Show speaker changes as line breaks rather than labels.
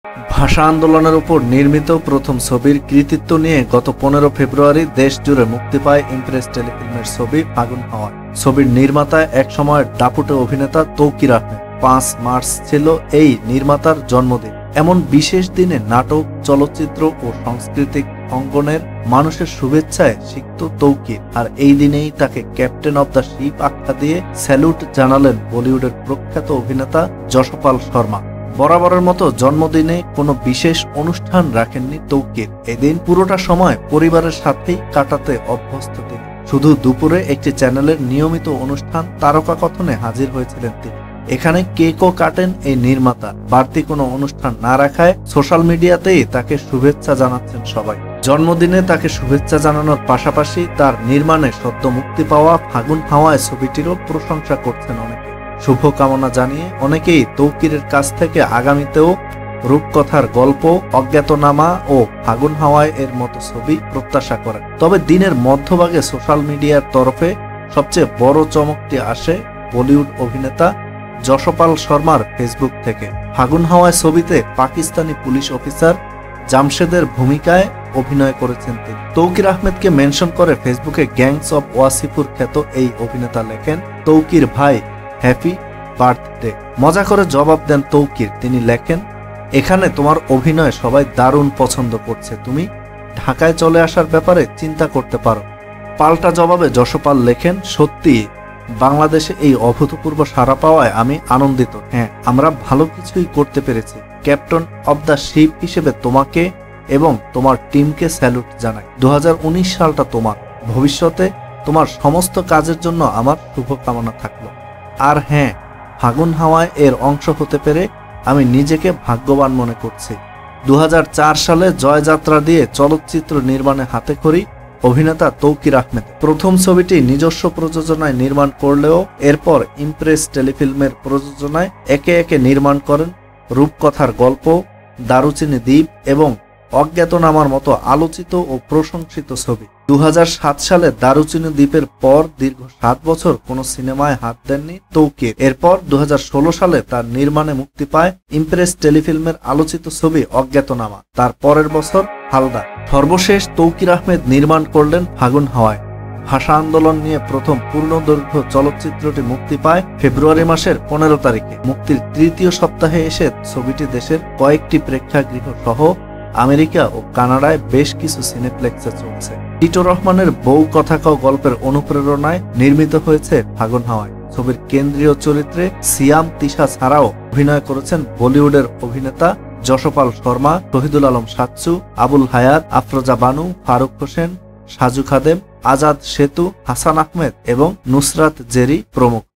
ভাষা আন্দোলনের উপর নির্মিত প্রথম ছবির কৃতিত্ব নিয়ে গত 15 ফেব্রুয়ারি দেশ জুড়ে মুক্তি পায় ইমপ্রেস টেলিফিল্মের ছবি ফাগুন হাওয়া। ছবির নির্মাতা একসময়ের দাপুটে অভিনেতা তৌকির আহমেদ। 5 মার্চ ছিল এই নির্মাতার জন্মদিন। এমন বিশেষ দিনে নাটক, চলচ্চিত্র ও সাংস্কৃতিক অঙ্গনের মানুষের শুভেচ্ছায় সিক্ত তৌকির, আর এই দিনেই তাকে ক্যাপ্টেন অব দ্য শিপ আখ্যা দিয়ে স্যালুট জানালেন বলিউডের প্রখ্যাত অভিনেতা যশপাল শর্মা। বরাবরের মতো জন্মদিনে কোনো বিশেষ অনুষ্ঠান রাখেননি তৌকির। এদিন পুরোটা সময় পরিবারের সাথেই কাটাতে অভ্যস্ত তিনি। শুধু দুপুরে একটি চ্যানেলের নিয়মিত অনুষ্ঠান তারকা কথনে হাজির হয়েছিলেন তিনি। এখানে কেকও কাটেন এই নির্মাতা। বাড়তি কোনো অনুষ্ঠান না রাখায় সোশ্যাল মিডিয়াতেই তাকে শুভেচ্ছা জানাচ্ছেন সবাই। জন্মদিনে তাকে শুভেচ্ছা জানানোর পাশাপাশি তার নির্মাণে সদ্য মুক্তি পাওয়া ফাগুন হাওয়ায় ছবিটিরও প্রশংসা করছেন অনেকে। শুভকামনা জানিয়ে অনেকেই তৌকিরের কাছ থেকে আগামীতেও রূপকথার গল্প, অজ্ঞাতনামা ও ফাগুন হাওয়ায় এর মতো ছবি প্রত্যাশা করেন। তবে দিনের মধ্যভাগে সোশ্যাল মিডিয়ার তরফে সবচেয়ে বড় চমকটি আসে বলিউড অভিনেতা যশপাল শর্মার ফেসবুক থেকে। ফাগুন হাওয়ায় ছবিতে পাকিস্তানি পুলিশ অফিসার জামশেদের ভূমিকায় অভিনয় করেছেন তিনি। তৌকির আহমেদকে মেনশন করে ফেসবুকে গ্যাংস অব ওয়াসিপুর খ্যাত এই অভিনেতা লেখেন, তৌকির ভাই হ্যাপি বার্থডে। মজা করে জবাব দেন তৌকির। তিনি লেখেন, এখানে তোমার অভিনয় সবাই দারুণ পছন্দ করছে, তুমি ঢাকায় চলে আসার ব্যাপারে চিন্তা করতে পারো। পাল্টা জবাবে যশপাল লেখেন, সত্যি বাংলাদেশে এই অভূতপূর্ব সাড়া পাওয়ায় আমি আনন্দিত। হ্যাঁ, আমরা ভালো কিছুই করতে পেরেছি। ক্যাপ্টেন অব দ্য শিপ হিসেবে তোমাকে এবং তোমার টিমকে স্যালুট জানাই। 2019 সালটা তোমার। ভবিষ্যতে তোমার সমস্ত কাজের জন্য আমার শুভকামনা থাকলো। আর হ্যাঁ, ফাগুন হাওয়ায় এর অংশ হতে পেরে আমি নিজেকে ভাগ্যবান মনে করছি। 2004 সালে জয়যাত্রা দিয়ে চলচ্চিত্র নির্মাণে হাতেখড়ি অভিনেতা তৌকির আহমেদ। প্রথম ছবিটি নিজস্ব প্রযোজনায় নির্মাণ করলেও এরপর ইমপ্রেস টেলিফিল্মের প্রযোজনায় একে একে নির্মাণ করেন রূপকথার গল্প, দারুচিনি দ্বীপ এবং অজ্ঞাতনামার মতো আলোচিত ও প্রশংসিত ছবি। 2007 সালে দারুচিনি দ্বীপের পর দীর্ঘ 7 বছর কোনো সিনেমায় হাত দেননি তৌকির। এরপর 2016 সালে তার নির্মাণে মুক্তি পায় ইমপ্রেস টেলিফিল্মের আলোচিত ছবি অজ্ঞাতনামা। তার পরের বছর হালদার। সর্বশেষ তৌকির আহমেদ নির্মাণ করলেন ফাগুন হাওয়ায়। ভাষা আন্দোলন নিয়ে প্রথম পূর্ণদৈর্ঘ্য চলচ্চিত্রটি মুক্তি পায় ফেব্রুয়ারি মাসের 15 তারিখে। মুক্তির তৃতীয় সপ্তাহে এসে ছবিটি দেশের কয়েকটি প্রেক্ষাগৃহ সহ আমেরিকা ও কানাডায় বেশ কিছু সিনেপ্লেক্সে চলছে। টিটো রহমানের বউ কথা কও গল্পের অনুপ্রেরণায় নির্মিত হয়েছে ফাগুন হাওয়ায়। ছবির কেন্দ্রীয় চরিত্রে সিয়াম তিশা ছাড়াও অভিনয় করেছেন বলিউডের অভিনেতা যশপাল শর্মা, শহীদুল আলম সাচ্চু, আবুল হায়াত, আফরোজা বানু, ফারুক হোসেন, সাজু খাদেম, আজাদ সেতু, হাসান আহমেদ এবং নুসরাত জেরি প্রমুখ।